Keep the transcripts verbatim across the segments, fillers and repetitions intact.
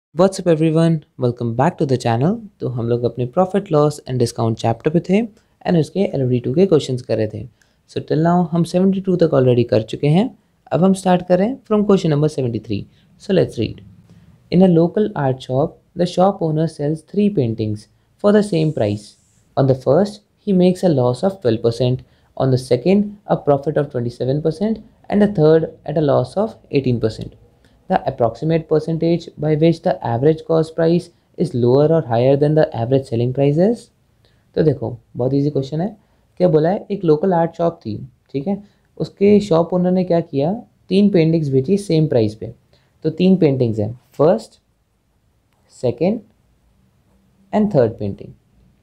WhatsApp everyone, welcome back to the channel. तो हम लोग अपने profit loss and discount chapter पे थे एंड उसके एल डी टू के क्वेश्चंस कर रहे थे। सो टिल नाउ हम सेवेंटी टू तक ऑलरेडी कर चुके हैं। अब हम स्टार्ट करें from question number seventy three. So let's read. In a local art shop the shop owner sells three paintings for the same price. On the first he makes a loss of twelve percent, on the second a profit of twenty-seven percent, and the third at a loss of eighteen percent. The approximate percentage by which the average cost price is lower or higher than the average selling price is? तो देखो बहुत easy question है। क्या बोला है, एक local art shop थी, ठीक है। उसके शॉप ओनर ने क्या किया, तीन पेंटिंग्स बेची सेम प्राइस पे। तो तीन पेंटिंग्स हैं, first, second and third painting,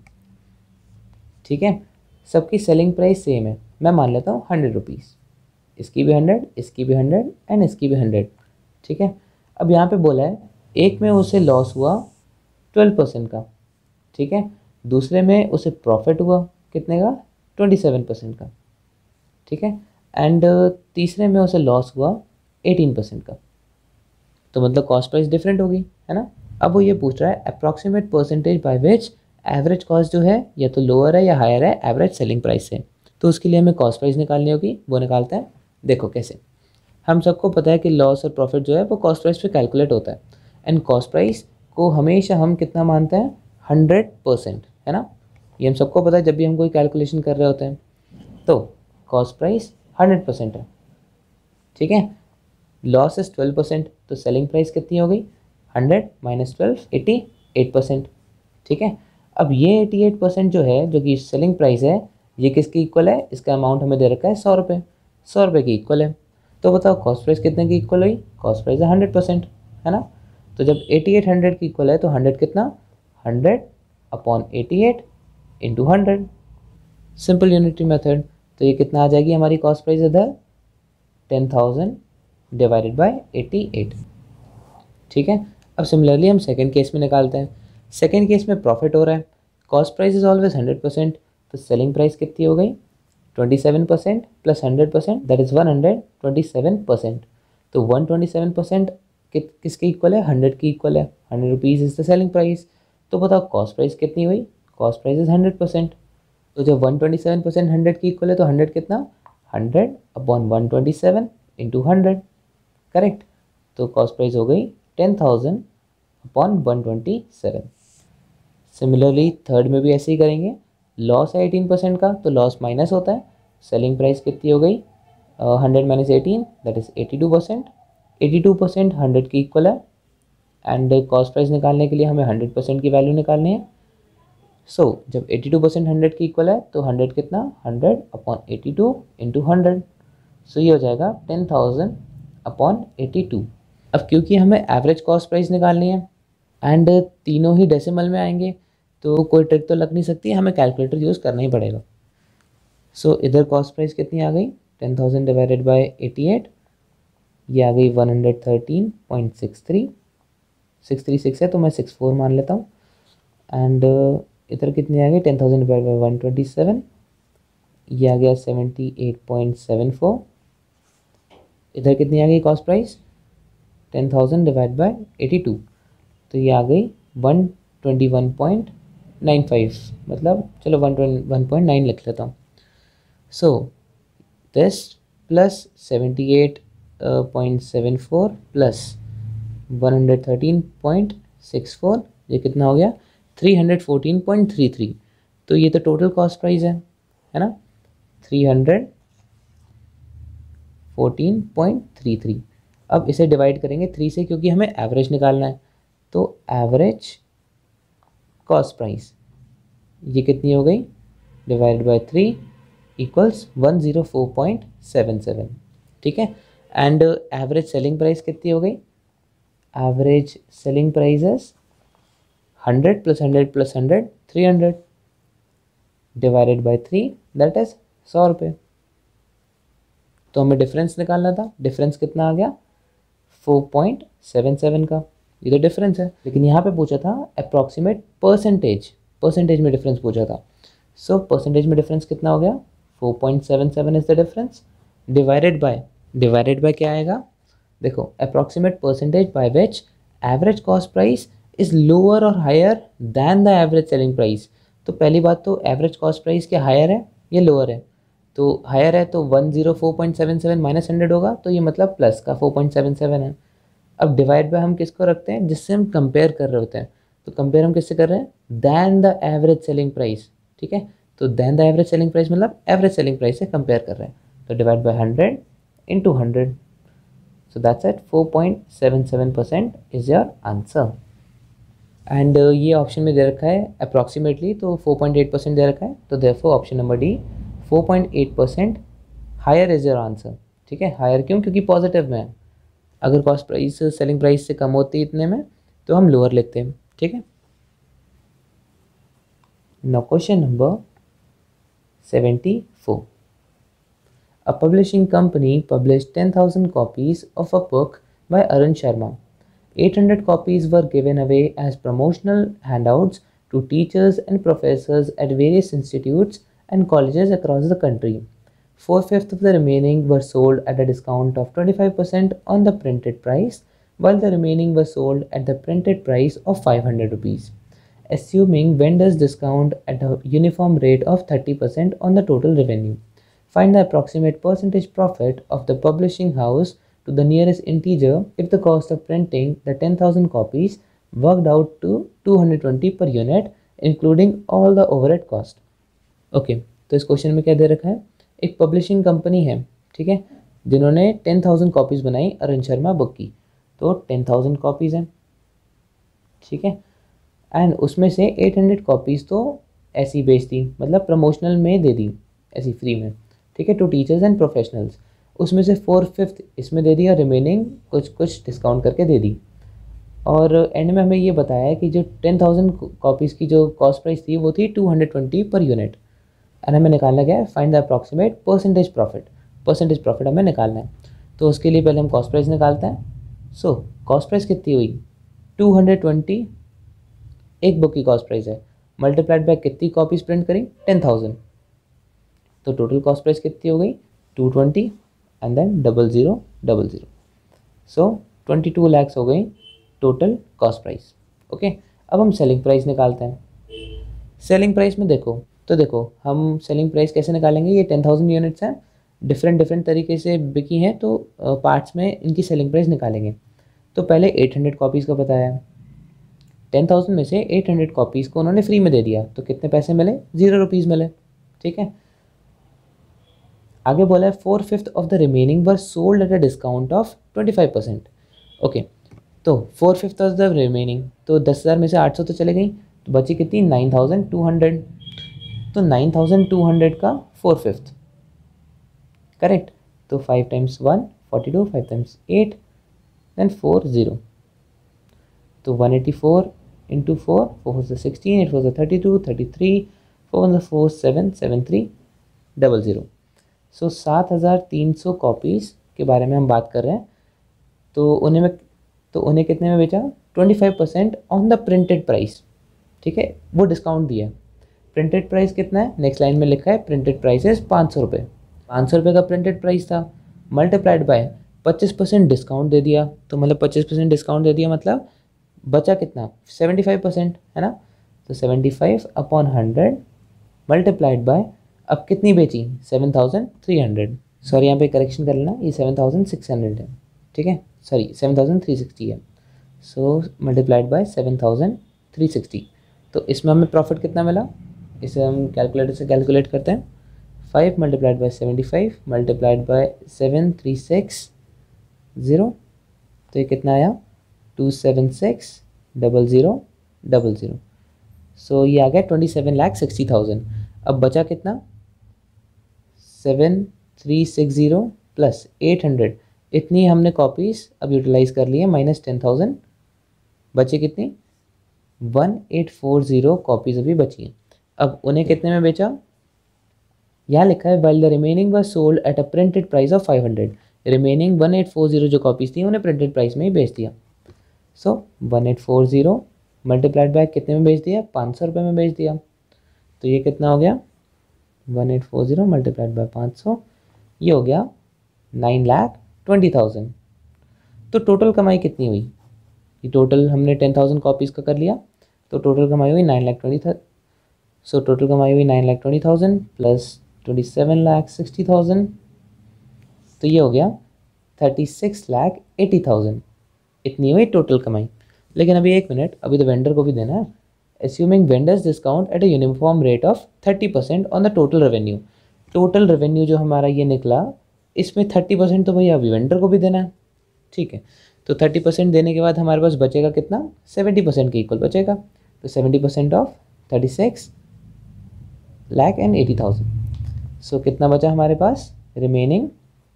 ठीक है। सबकी सेलिंग प्राइस सेम है। मैं मान लेता हूँ हंड्रेड रुपीज़, इसकी भी हंड्रेड, इसकी भी हंड्रेड एंड इसकी भी हंड्रेड, ठीक है। अब यहाँ पे बोला है एक में उसे लॉस हुआ ट्वेल्व परसेंट का, ठीक है। दूसरे में उसे प्रॉफिट हुआ कितने का, ट्वेंटी सेवन परसेंट का, ठीक है। एंड तीसरे में उसे लॉस हुआ एटीन परसेंट का। तो मतलब कॉस्ट प्राइस डिफरेंट होगी, है ना। अब वो ये पूछ रहा है approximate percentage by which average cost जो है या तो लोअर है या हायर है एवरेज सेलिंग प्राइस से। तो उसके लिए हमें कॉस्ट प्राइस निकालनी होगी। वो निकालते हैं। देखो कैसे, हम सबको पता है कि लॉस और प्रॉफिट जो है वो कॉस्ट प्राइस पे कैलकुलेट होता है। एंड कॉस्ट प्राइस को हमेशा हम कितना मानते हैं, हंड्रेड परसेंट, है ना। ये हम सबको पता है जब भी हम कोई कैलकुलेशन कर रहे होते हैं। तो कॉस्ट प्राइस हंड्रेड परसेंट है, ठीक है। लॉस इज ट्वेल्व परसेंट, तो सेलिंग प्राइस कितनी हो गई, hundred minus twelve, eighty eight percent, ठीक है। अब ये एटी एट परसेंट जो है, जो कि सेलिंग प्राइस है, ये किसकी इक्वल है, इसका अमाउंट हमें दे रखा है सौ रुपये, सौ रुपये की इक्वल है। तो बताओ कॉस्ट प्राइस कितने की इक्वल हुई, कॉस्ट प्राइस है हंड्रेड परसेंट, है ना। तो जब एटी एट हंड्रेड की इक्वल है तो हंड्रेड कितना, hundred upon eighty eight into hundred, simple unitary method. तो ये कितना आ जाएगी हमारी कॉस्ट प्राइस इधर, ten thousand divided by eighty eight, ठीक है। अब सिमिलरली हम सेकंड केस में निकालते हैं। सेकंड केस में प्रॉफिट हो रहा है, cost price is always hundred percent, तो सेलिंग प्राइस कितनी हो गई, twenty seven percent plus hundred percent, that is one hundred twenty seven percent. तो वन ट्वेंटी सेवन परसेंट किसके इक्वल है, हंड्रेड की इक्वल है। Hundred rupees is the selling price. तो बताओ कॉस्ट प्राइस कितनी हुई, cost price is hundred percent. तो जब one twenty seven percent hundred की इक्वल है तो हंड्रेड कितना, hundred upon one twenty seven into hundred, correct. तो कॉस्ट प्राइस हो गई ten thousand upon one twenty seven. Similarly third में भी ऐसे ही करेंगे। लॉस है एटीन परसेंट का, तो लॉस माइनस होता है। सेलिंग प्राइस कितनी हो गई, hundred minus eighteen, that is eighty two percent. Eighty two percent hundred की इक्वल है। एंड कॉस्ट प्राइस निकालने के लिए हमें हंड्रेड परसेंट की वैल्यू निकालनी है। सो so, जब एटी टू परसेंट हंड्रेड की इक्वल है तो हंड्रेड कितना, hundred upon eighty two into hundred. So ये हो जाएगा ten thousand upon eighty two. अब क्योंकि हमें एवरेज कॉस्ट प्राइस निकालनी है एंड तीनों ही डेसिमल में आएंगे तो कोई ट्रिक तो लग नहीं सकती, हमें कैलकुलेटर यूज़ करना ही पड़ेगा। सो so, इधर कॉस्ट प्राइस कितनी आ गई, ten thousand divided by eighty eight, ये आ गई one hundred thirteen point six three, six three six है तो मैं सिक्स फोर मान लेता हूँ। एंड uh, इधर कितनी आ गई, ten thousand divide by one twenty seven, ये आ गया seventy eight point seven four. इधर कितनी आ गई cost price, ten thousand divide by eighty two, तो ये आ गई one twenty one point nine five, मतलब चलो one twenty one point nine लिख लेता हूँ। So this plus seventy eight point seven four plus one hundred thirteen point six four, ये कितना हो गया, three hundred fourteen point three three. तो ये तो टोटल कॉस्ट प्राइस है, है ना, three hundred fourteen point three three. अब इसे डिवाइड करेंगे थ्री से क्योंकि हमें एवरेज निकालना है। तो एवरेज कॉस्ट प्राइस ये कितनी हो गई, divided by three equals one zero four point seven seven, ठीक है। एंड एवरेज सेलिंग प्राइस कितनी हो गई, average selling price is hundred plus hundred plus hundred, three hundred divided by three, that is सौ रुपये। तो हमें डिफरेंस निकालना था, डिफरेंस कितना आ गया, फोर पॉइंट सेवन सेवन का, ये तो डिफरेंस है। लेकिन यहाँ पे पूछा था अप्रॉक्सीमेट परसेंटेज, परसेंटेज में डिफरेंस पूछा था। सो परसेंटेज में डिफरेंस कितना हो गया, four point seven seven is the difference, divided by, divided by क्या आएगा, देखो approximate percentage by which average cost price is lower और higher than the average selling price. तो पहली बात तो एवरेज कॉस्ट प्राइस क्या हायर है या लोअर है? तो हायर है तो one zero four point seven seven minus hundred होगा, तो ये मतलब प्लस का फोर पॉइंट सेवन सेवन है। अब डिवाइड बाय हम किसको रखते हैं? जिससे हम कंपेयर कर रहे होते हैं। तो कंपेयर हम किससे कर रहे हैं? Than the average selling price. ठीक है, तो than the average selling price मतलब एवरेज सेलिंग प्राइस से कंपेयर कर रहे हैं। तो divide by hundred into hundred, so that's at four point seven seven percent is your answer. And ये ऑप्शन में दे रखा है अप्रॉक्सीमेटली, तो फोर पॉइंट एट परसेंट दे रखा है, तो therefore option number D four point eight percent higher is your answer. ठीक है, हायर क्यों? क्योंकि पॉजिटिव में है। अगर कॉस्ट प्राइस सेलिंग प्राइस से कम होती है इतने में तो हम लोअर लिखते हैं। ठीक है, now question number seventy four. A publishing company published ten thousand copies of a book by Arun Sharma. eight hundred copies were given away as promotional handouts to teachers and professors at various institutes and colleges across the country. Four-fifths of the remaining were sold at a discount of twenty-five percent on the printed price, while the remaining were sold at the printed price of five hundred rupees, assuming vendors discount at a uniform rate of thirty percent on the total revenue. Find the approximate percentage profit of the publishing house to the nearest integer if the cost of printing the ten thousand copies worked out to two hundred twenty per unit, including all the overhead cost. Okay, तो इस question में क्या दे रखा है? एक publishing company है, ठीक है, जिन्होंने टेन थाउजेंड कॉपीज़ बनाई अरुण शर्मा बुक की। तो टेन थाउजेंड कॉपीज़ हैं, ठीक है, एंड उसमें से एट हंड्रेड कॉपीज़ तो ऐसी बेच दी, मतलब प्रमोशनल में दे दी, ऐसी फ्री में। ठीक है, टू टीचर्स एंड प्रोफेशनल्स। उसमें से फोर फिफ्थ इसमें दे दी और रिमेनिंग कुछ कुछ डिस्काउंट करके दे दी। और एंड में हमें ये बताया कि जो टेन थाउजेंड कॉपीज़ की जो कॉस्ट प्राइस थी वो थी two hundred twenty per unit. And हमें निकालना क्या है? Find the approximate percentage profit. Percentage profit हमें निकालना है, तो उसके लिए पहले हम कॉस्ट प्राइस निकालते हैं। सो कॉस्ट प्राइस कितनी हुई? टू हंड्रेड ट्वेंटी एक बुक की कॉस्ट प्राइस है, मल्टीप्लाइड बाय कितनी कॉपीज़ प्रिंट करी? Ten thousand. तो टोटल कॉस्ट प्राइस कितनी हो गई? Two twenty and then double zero double zero, so twenty two lakhs हो गई टोटल कॉस्ट प्राइस। ओके, अब हम सेलिंग प्राइस निकालते हैं। सेलिंग प्राइस में देखो, तो देखो हम सेलिंग प्राइस कैसे निकालेंगे? ये टेन थाउजेंड यूनिट्स हैं, डिफरेंट डिफरेंट तरीके से बिकी हैं, तो पार्ट्स में इनकी सेलिंग प्राइस निकालेंगे। तो पहले एट हंड्रेड कॉपीज़ का बताया, टेन थाउजेंड में से एट हंड्रेड कॉपीज़ को उन्होंने फ्री में दे दिया, तो कितने पैसे मिले? ज़ीरो रुपीज़ मिले। ठीक है, आगे बोला है four fifth of the remaining were sold at a discount of twenty five percent. Okay, तो four fifth of the remaining, तो दस हज़ार में से आठ सौ तो चले गई, तो बची कितनी? Nine thousand two hundred. तो नाइन थाउजेंड टू हंड्रेड का फोर फिफ्थ, करेक्ट। तो five times one forty two, five times eight, then four zero, तो one eighty four into four, four four sixteen, eight four thirty two, thirty three, four one four seven, seven three double zero. So सात हज़ार तीन सौ copies के बारे में हम बात कर रहे हैं। तो उन्हें में तो उन्हें कितने में बेचा? Twenty five percent on the printed price. ठीक है, वो डिस्काउंट दिया। प्रिंटेड प्राइस कितना है? नेक्स्ट लाइन में लिखा है प्रिंटेड प्राइस इज पाँच सौ रुपये। पाँच सौ रुपये का प्रिंटेड प्राइस था, मल्टीप्लाइड बाय पच्चीस परसेंट डिस्काउंट दे दिया, तो मतलब पच्चीस परसेंट डिस्काउंट दे दिया, मतलब बचा कितना? सेवेंटी फाइव परसेंट, है ना। तो seventy five upon hundred multiplied by, अब कितनी बेची? Seven thousand three hundred. Sorry, यहाँ पे करेक्शन कर लेना, ये सेवन थाउजेंड सिक्स हंड्रेड है, ठीक है, sorry seven thousand three sixty है। So multiplied by seven thousand three sixty, तो इसमें हमें प्रॉफिट कितना मिला? इसे हम कैलकुलेटर से कैलकुलेट करते हैं। Five multiplied by seventy five multiplied by seven three six zero, तो ये कितना आया? Two seven six double zero double zero. So ये आ गया twenty seven lakh sixty thousand. अब बचा कितना? Seven three six zero plus eight hundred, इतनी हमने कॉपीज़ अब यूटिलाइज़ कर ली है, माइनस टेन थाउजेंड, बचे कितनी? One eight four zero copies अभी बची हैं। अब उन्हें कितने में बेचा? यहाँ लिखा है while the remaining were sold at a printed price of five hundred. Remaining one eight four zero जो कॉपीज़ थी उन्हें प्रिंटेड प्राइस में ही बेच दिया। So one eight four zero multiplied by कितने में बेच दिया? पाँच सौ रुपये में बेच दिया। तो ये कितना हो गया? One eight four zero multiplied by पाँच सौ, ये हो गया नाइन लाख ट्वेंटी थाउजेंड। तो टोटल कमाई कितनी हुई? कि टोटल हमने टेन थाउजेंड कॉपीज़ का कर लिया, तो टोटल कमाई हुई नाइन लाख ट्वेंटी था सो टोटल कमाई हुई nine lakh twenty thousand plus twenty seven lakh sixty thousand, तो ये हो गया thirty six lakh eighty thousand. इतनी हुई टोटल कमाई। लेकिन अभी एक मिनट, अभी तो वेंडर को भी देना है। Assuming vendors discount at a uniform rate of thirty percent on the total revenue. Total revenue जो हमारा ये निकला, इसमें थर्टी परसेंट तो भैया अभी वेंडर को भी देना है, ठीक है। तो थर्टी परसेंट देने के बाद हमारे पास बचेगा कितना, सेवेंटी परसेंट के इक्वल बचेगा। तो seventy percent of thirty six lakh and eighty thousand. So कितना बचा हमारे पास, रिमेनिंग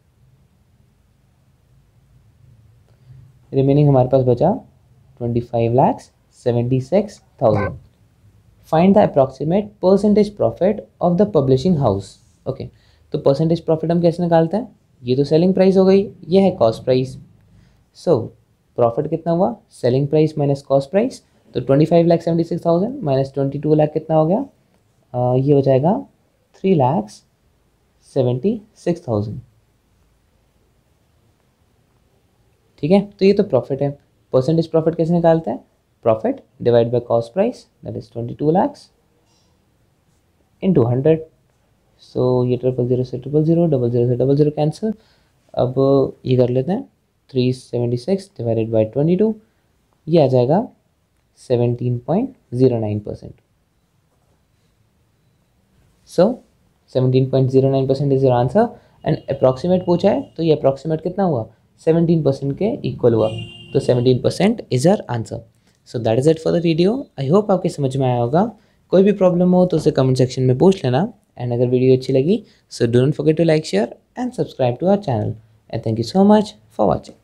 रिमेनिंग हमारे पास बचा twenty five lakhs seventy six thousand. Find the approximate percentage profit of the publishing house. Okay, तो परसेंटेज प्रॉफिट हम कैसे निकालते हैं, ये तो सेलिंग प्राइस हो गई, ये है कॉस्ट प्राइस। सो प्रॉफिट कितना हुआ, selling price minus cost price. तो twenty five lakh seventy six thousand minus twenty two lakh कितना हो गया, आ, ये हो जाएगा three lakhs seventy six thousand. ठीक है, तो ये तो प्रॉफिट है। परसेंटेज प्रॉफिट कैसे निकालते हैं, profit divide by cost price, that is twenty two lakhs into hundred. So ये ट्रिपल जीरो से ट्रिपल जीरो, डबल जीरो से डबल जीरो कैंसिल। अब ये कर लेते हैं, three seventy six divided by twenty two, ये आ जाएगा seventeen point zero nine percent. So seventeen point zero nine percent is your answer. And approximate पूछा है, तो ये अप्रॉक्सीमेट कितना हुआ, सेवनटीन परसेंट के इक्वल हुआ। तो seventeen percent is your answer. So that is it for the video. I hope आपके समझ में आया होगा। कोई भी प्रॉब्लम हो तो उसे कमेंट सेक्शन में पूछ लेना। एंड अगर वीडियो अच्छी लगी, so don't forget to like, share and subscribe to our channel. And thank you so much for watching.